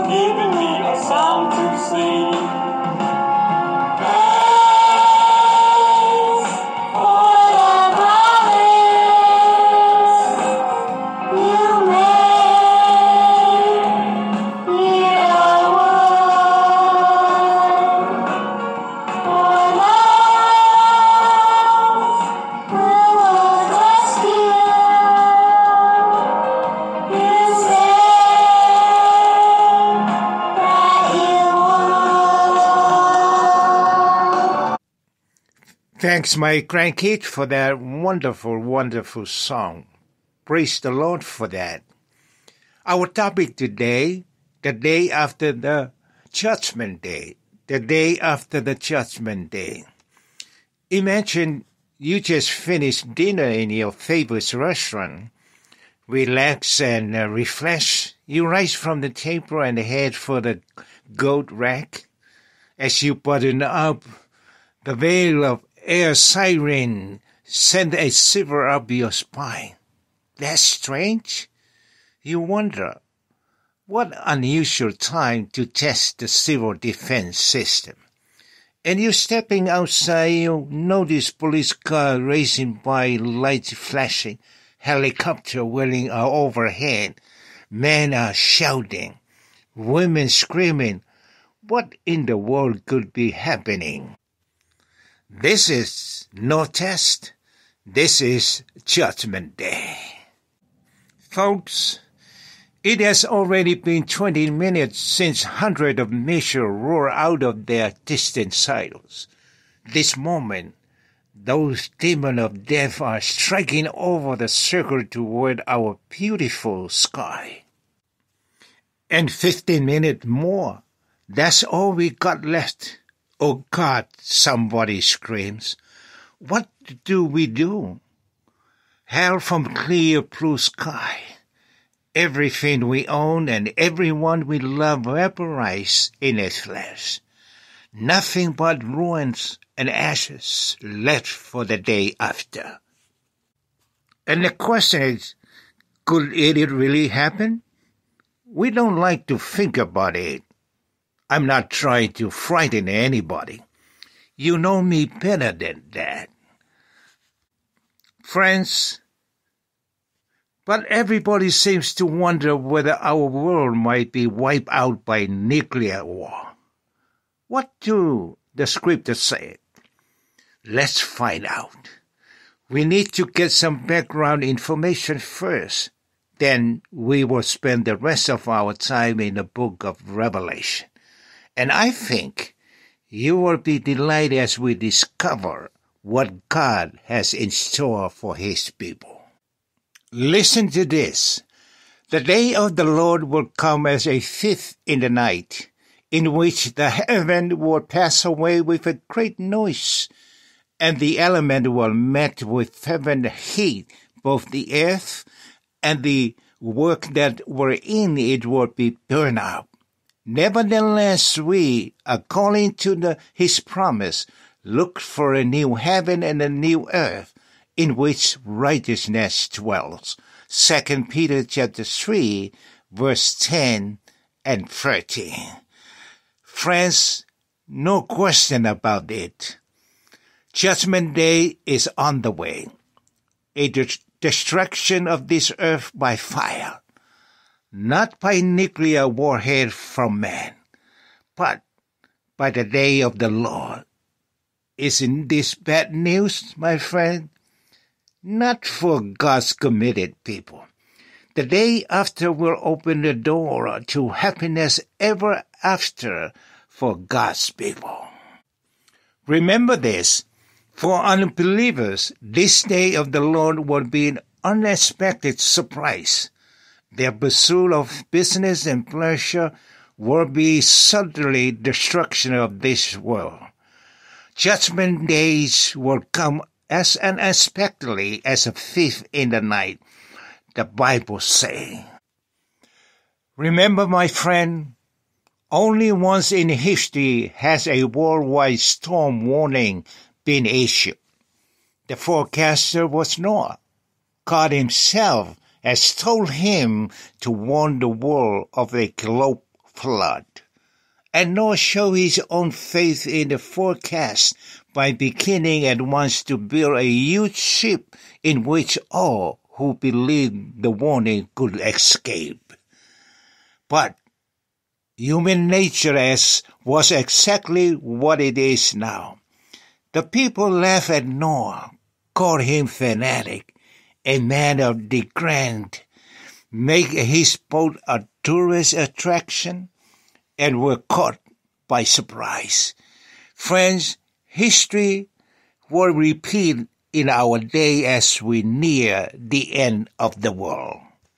giving me a song to sing. Thanks for the promise you made in our world. For love who was rescued, you said that you would. Thanks, my grandkid, for that wonderful, wonderful song. Praise the Lord for that. Our topic today, the day after the Judgment Day. The day after the Judgment Day. Imagine you just finished dinner in your favorite restaurant. Relax and refresh. You rise from the table and head for the goat rack. As you button up, the veil of air siren send a shiver up your spine. That's strange. You wonder, what unusual time to test the civil defense system. And you stepping outside, you notice police car racing by, lights flashing, helicopter wheeling overhead. Men are shouting, women screaming. What in the world could be happening? This is no test. This is Judgment Day. Folks, it has already been 20 minutes since hundreds of missiles roar out of their distant silos. This moment, those demons of death are striking over the circle toward our beautiful sky. And 15 minutes more, that's all we got left. Oh God, somebody screams. What do we do? Hell from clear blue sky. Everything we own and everyone we love vaporized in a flash. Nothing but ruins and ashes left for the day after. And the question is, could it really happen? We don't like to think about it. I'm not trying to frighten anybody. You know me better than that. Friends, but everybody seems to wonder whether our world might be wiped out by nuclear war. What do the scriptures say? Let's find out. We need to get some background information first. Then we will spend the rest of our time in the book of Revelation. And I think you will be delighted as we discover what God has in store for His people. Listen to this. The day of the Lord will come as a thief in the night, in which the heaven will pass away with a great noise, and the element will melt with fervent heat, both the earth and the work that were in it will be burned up. Nevertheless, we, according to His promise, look for a new heaven and a new earth, in which righteousness dwells. 2 Peter chapter 3, verse 10 and 13. Friends, no question about it. Judgment Day is on the way. A destruction of this earth by fire. Not by nuclear warhead from man, but by the day of the Lord. Isn't this bad news, my friend? Not for God's committed people. The day after will open the door to happiness ever after for God's people. Remember this, for unbelievers, this day of the Lord will be an unexpected surprise. Their pursuit of business and pleasure will be suddenly destruction of this world. Judgment days will come as unexpectedly as a thief in the night, the Bible says. Remember, my friend, only once in history has a worldwide storm warning been issued. The forecaster was Noah. God himself has told him to warn the world of a globe flood. And Noah showed his own faith in the forecast by beginning at once to build a huge ship in which all who believed the warning could escape. But human nature was exactly what it is now. The people laughed at Noah, called him fanatic, a man of the grand, make his boat a tourist attraction, and were caught by surprise. Friends, history will repeat in our day as we near the end of the world.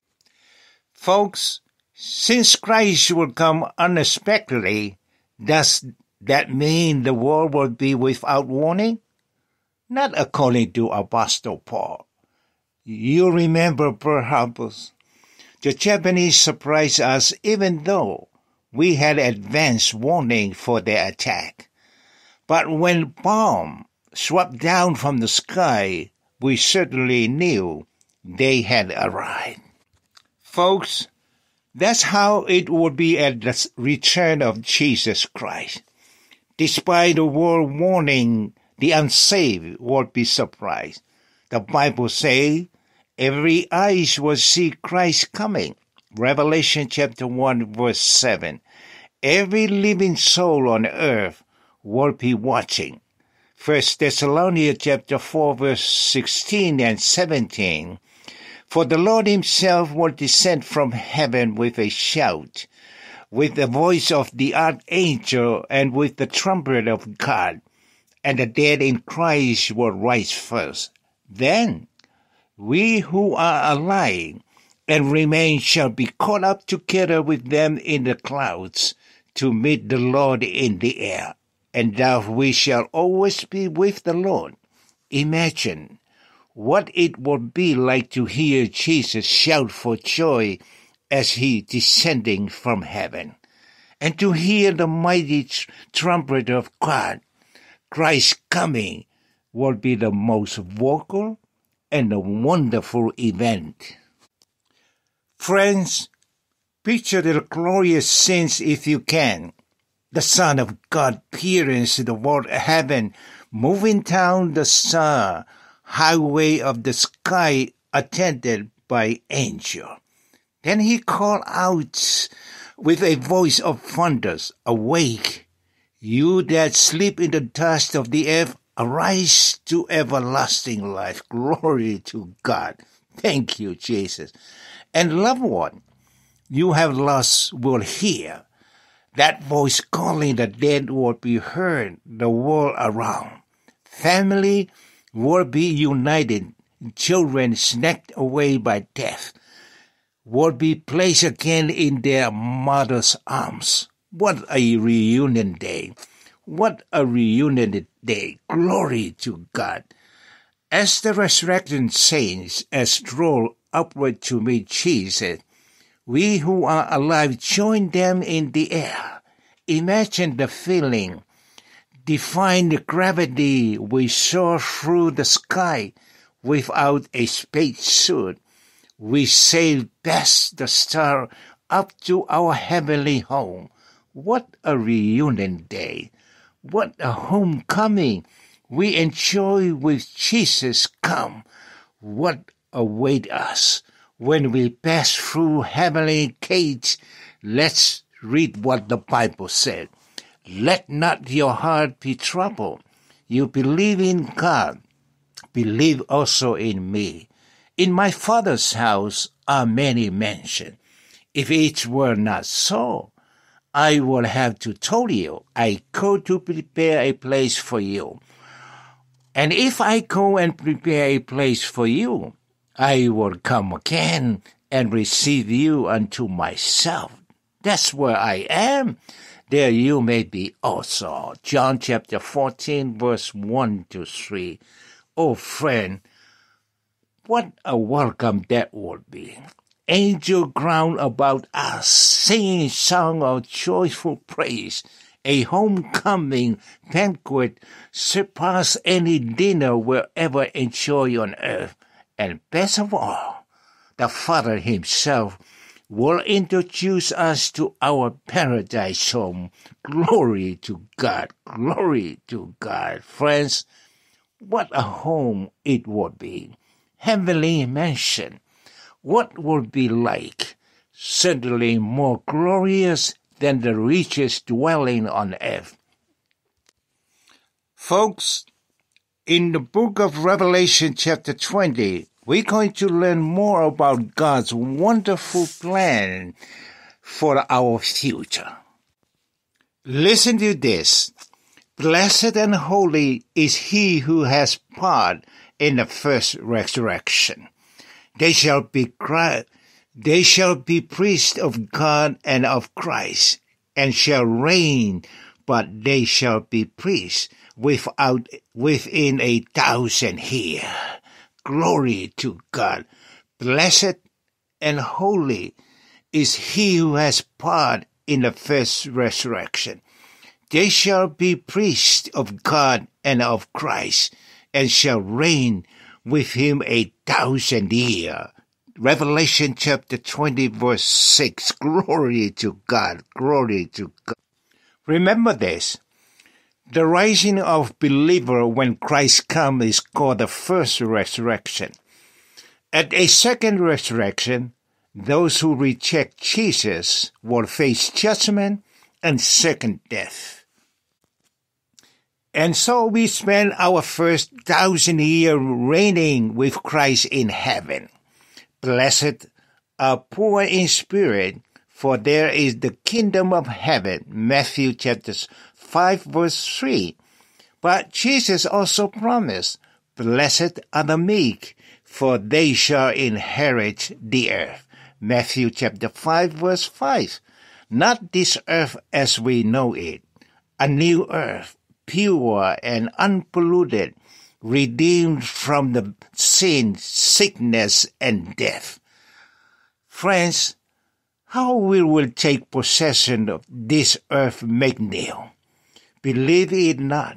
Folks, since Christ will come unexpectedly, does that mean the world will be without warning? Not according to Apostle Paul. You remember perhaps the Japanese surprised us even though we had advance warning for their attack. But when bomb swept down from the sky, we certainly knew they had arrived. Folks, that's how it would be at the return of Jesus Christ. Despite the world warning, the unsaved would be surprised. The Bible says, every eyes will see Christ coming. Revelation chapter 1 verse 7. Every living soul on earth will be watching. 1 Thessalonians chapter 4 verse 16 and 17. For the Lord himself will descend from heaven with a shout, with the voice of the archangel, and with the trumpet of God, and the dead in Christ will rise first. Then we who are alive and remain shall be caught up together with them in the clouds to meet the Lord in the air, and thus we shall always be with the Lord. Imagine what it would be like to hear Jesus shout for joy as he descending from heaven, and to hear the mighty trumpet of God. Christ's coming will be the most vocal and a wonderful event. Friends, picture the glorious scenes if you can. The Son of God appears in the world heaven, moving down the highway of the sky, attended by angel. Then he called out with a voice of thunder, awake, you that sleep in the dust of the earth, arise to everlasting life. Glory to God. Thank you, Jesus. And loved one, you have lost will hear. That voice calling the dead will be heard the world around. Family will be united. Children snatched away by death will be placed again in their mother's arms. What a reunion day. What a reunion day. Glory to God. As the resurrected saints stroll upward to meet Jesus, we who are alive join them in the air. Imagine the feeling. Define the gravity. We soar through the sky without a spacesuit. We sail past the star up to our heavenly home. What a reunion day. What a homecoming we enjoy with Jesus come. What await us when we pass through heavenly gates? Let's read what the Bible said. Let not your heart be troubled. You believe in God. Believe also in me. In my Father's house are many mansions. If it were not so, I would have to tell you, I go to prepare a place for you. And if I go and prepare a place for you, I will come again and receive you unto myself. That's where I am. There you may be also. John chapter 14, verse 1 to 3. Oh, friend, what a welcome that would be. Angel ground about us, singing song of joyful praise. A homecoming banquet surpass any dinner we'll ever enjoy on earth. And best of all, the Father himself will introduce us to our paradise home. Glory to God. Glory to God. Friends, what a home it would be. Heavenly mansion. What would be like? Certainly more glorious than the richest dwelling on earth. Folks, in the book of Revelation chapter 20, we're going to learn more about God's wonderful plan for our future. Listen to this. Blessed and holy is he who has part in the first resurrection. They shall be priests of God and of Christ, and shall reign, but they shall be priests within 1,000 years. Glory to God. Blessed and holy is he who has part in the first resurrection. They shall be priests of God and of Christ, and shall reign with him 1,000 years. Revelation chapter 20 verse 6. Glory to God. Glory to God. Remember this. The rising of believer when Christ comes is called the first resurrection. At a second resurrection, those who reject Jesus will face judgment and second death. And so we spend our first 1,000 years reigning with Christ in heaven. Blessed are poor in spirit, for there is the kingdom of heaven. Matthew chapter 5 verse 3. But Jesus also promised, blessed are the meek, for they shall inherit the earth. Matthew chapter 5 verse 5. Not this earth as we know it, a new earth, pure and unpolluted, redeemed from the sin, sickness, and death. Friends, how we will take possession of this earth made new? Believe it not.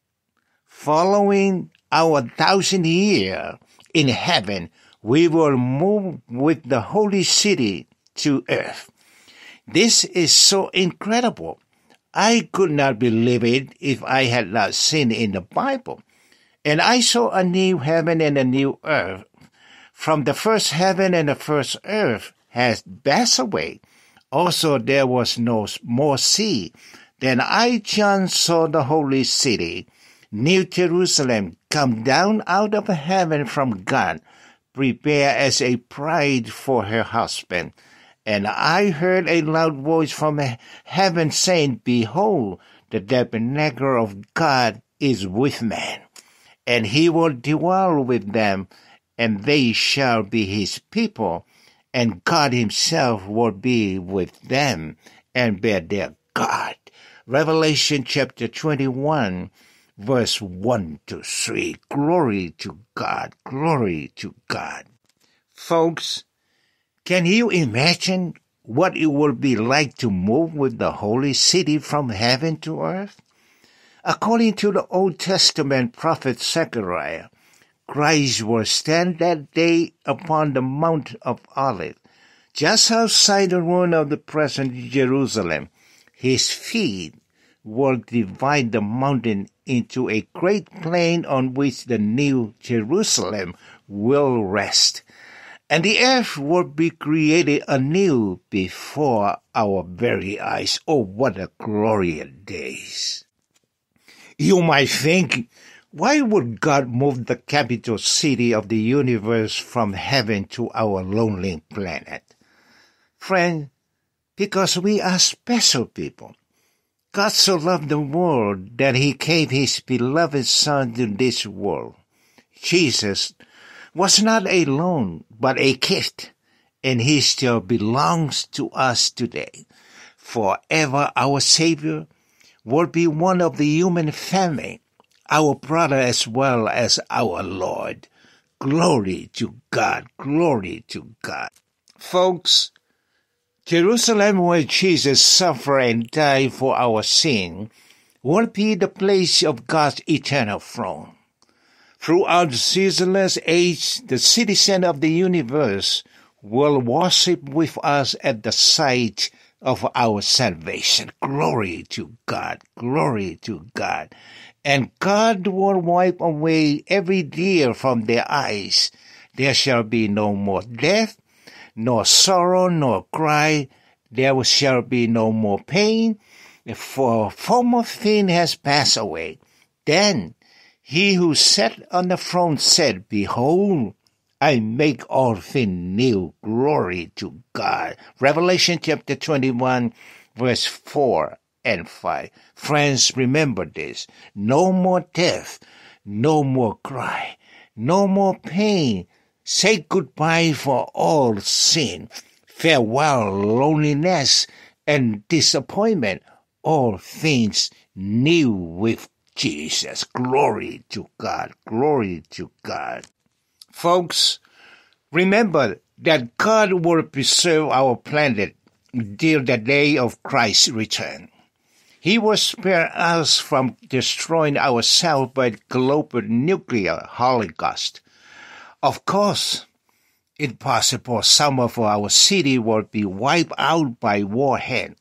Following our 1,000 years in heaven, we will move with the holy city to earth. This is so incredible. I could not believe it if I had not seen it in the Bible. And I saw a new heaven and a new earth. From the first heaven and the first earth has passed away. Also there was no more sea. Then I, John, saw the holy city, New Jerusalem, come down out of heaven from God, prepared as a bride for her husband. And I heard a loud voice from heaven saying, behold, the tabernacle of God is with man, and he will dwell with them, and they shall be his people, and God himself will be with them, and be their God. Revelation chapter 21, verse 1 to 3. Glory to God. Glory to God. Folks, can you imagine what it will be like to move with the holy city from heaven to earth? According to the Old Testament prophet Zechariah, Christ will stand that day upon the Mount of Olives, just outside the ruin of the present Jerusalem. His feet will divide the mountain into a great plain on which the new Jerusalem will rest, and the earth will be created anew before our very eyes. Oh, what a glorious days! You might think, why would God move the capital city of the universe from heaven to our lonely planet? Friend, because we are special people. God so loved the world that he gave his beloved Son to this world. Jesus was not alone, but a gift, and he still belongs to us today. Forever our Savior will be one of the human family, our brother as well as our Lord. Glory to God, glory to God. Folks, Jerusalem, where Jesus suffered and died for our sin, will be the place of God's eternal throne. Throughout the ceaseless age, the citizen of the universe will worship with us at the sight of our salvation. Glory to God. Glory to God. And God will wipe away every tear from their eyes. There shall be no more death, nor sorrow, nor cry. There shall be no more pain, for former thing has passed away. Then he who sat on the throne said, Behold, I make all things new. Glory to God. Revelation chapter 21, verse 4 and 5. Friends, remember this. No more death, no more cry, no more pain. Say goodbye for all sin. Farewell, loneliness and disappointment. All things new with Jesus. Glory to God. Glory to God. Folks, remember that God will preserve our planet till the day of Christ's return. He will spare us from destroying ourselves by global nuclear holocaust. Of course, it's possible some of our city will be wiped out by warhead.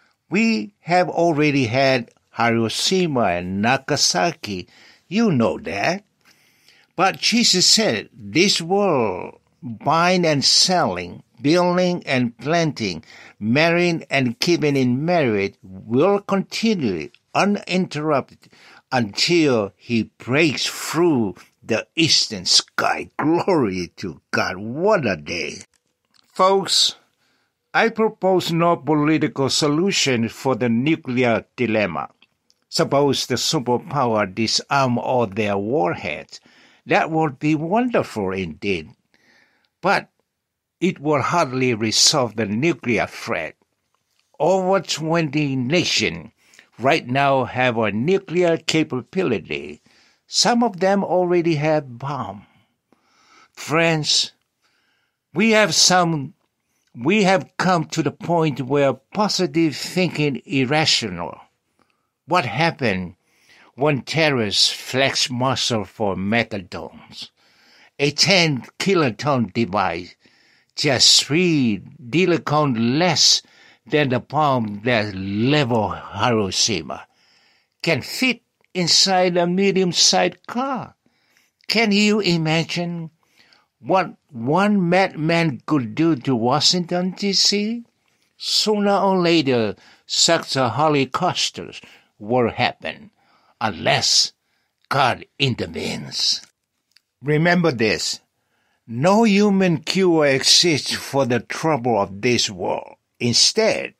We have already had Hiroshima and Nagasaki. You know that. But Jesus said, this world, buying and selling, building and planting, marrying and keeping in marriage, will continue uninterrupted until he breaks through the eastern sky. Glory to God. What a day. Folks, I propose no political solution for the nuclear dilemma. Suppose the superpower disarm all their warheads. That would be wonderful indeed. But it will hardly resolve the nuclear threat. Over 20 nations right now have a nuclear capability. Some of them already have bombs. Friends, we have come to the point where positive thinking is irrational. What happened when terrorists flex muscle for megatons? A 10-kiloton device, just 3 kilotons less than the bomb that leveled Hiroshima, can fit inside a medium-sized car. Can you imagine what one madman could do to Washington, D.C.? Sooner or later, such a holocaust will happen, unless God intervenes. Remember this. No human cure exists for the trouble of this world. Instead,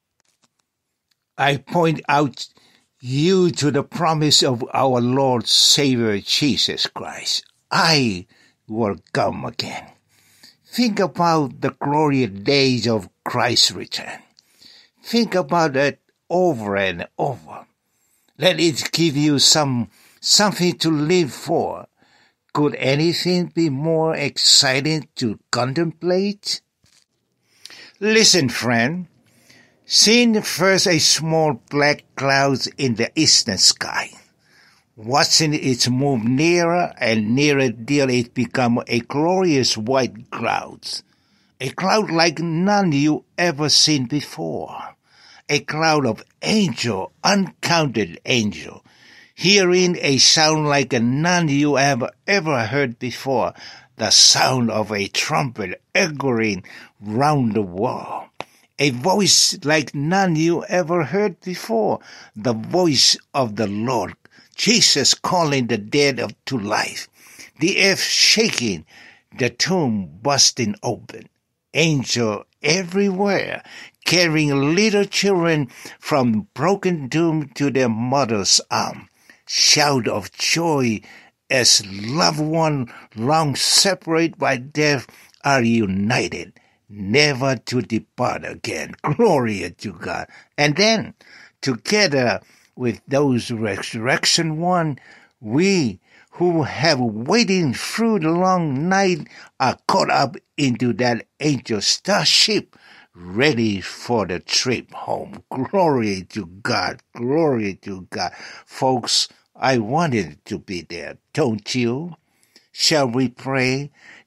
I point out you to the promise of our Lord Savior Jesus Christ. I will come again. Think about the glorious days of Christ's return. Think about it over and over. Let it give you something to live for. Could anything be more exciting to contemplate? Listen, friend. Seeing first a small black cloud in the eastern sky, watching it move nearer and nearer till it become a glorious white cloud, a cloud like none you ever seen before, a cloud of angel, uncounted angel, hearing a sound like none you have ever heard before, the sound of a trumpet echoing round the world. A voice like none you ever heard before, the voice of the Lord, Jesus calling the dead to life, the earth shaking, the tomb busting open, angel everywhere, carrying little children from broken tomb to their mother's arm, shout of joy as loved ones long separated by death are united, never to depart again. Glory to God. And then, together with those resurrection ones, we who have waited through the long night are caught up into that angel starship, ready for the trip home. Glory to God. Glory to God. Folks, I wanted to be there, don't you? Shall we pray?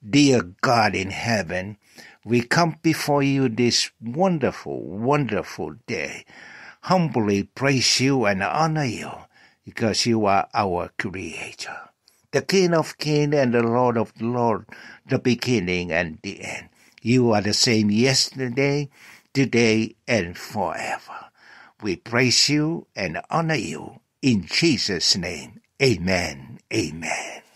Dear God in heaven, we come before you this wonderful, wonderful day. Humbly praise you and honor you because you are our Creator, the King of kings and the Lord of lords, the beginning and the end. You are the same yesterday, today, and forever. We praise you and honor you in Jesus' name. Amen. Amen.